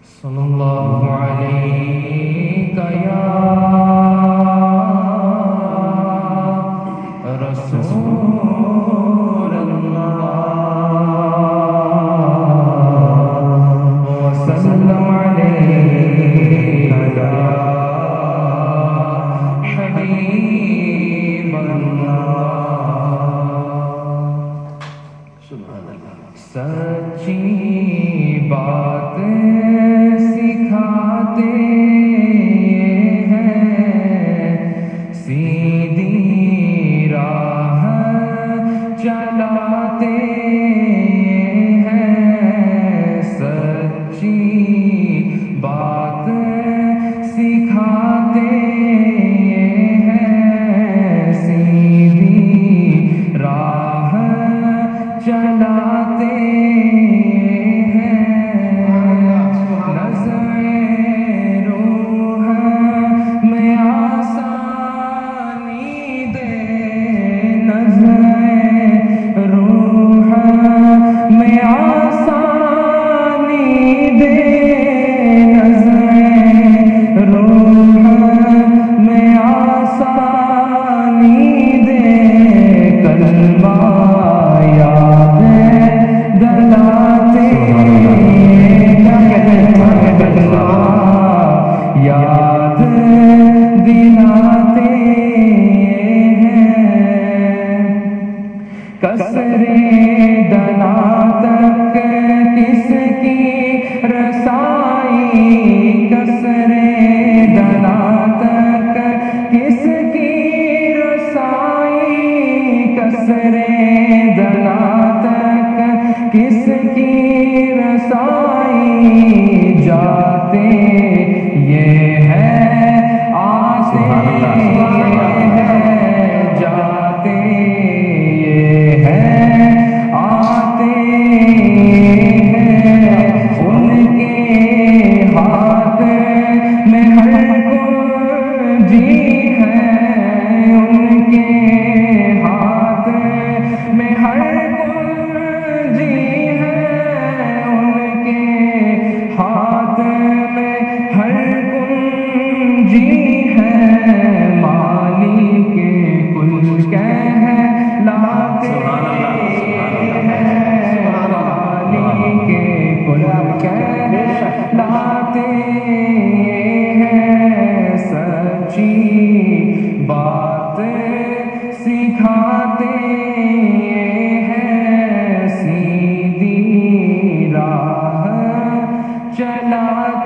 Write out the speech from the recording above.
सल्लल्लाहु अलैका या रसूल अल्लाह व सल्लम अलैका या हबीब अल्लाह। सच्ची बात सिखाते हैं, सीधी राह चलाते हैं। सच्ची बात सिखाते हैं, सीधी राह चलाते याद दिलाते हैं। कसरे दना तक किसकी रसाई, कसरे दना तक किसकी रसाई, कसरे दना तक किसकी रसाई। जाते ये है आते हैं, जाते ये है आते हैं। उनके हाथ में हर कुंजी है, उनके हाथ में हर कुंजी है, उनके हाथ में हर कुंजी है। मालिक कुल कहलाते हैं, मालिक कुल कहलाते हैं। सच्ची बात सिखाते हैं, सीधी राह चलाते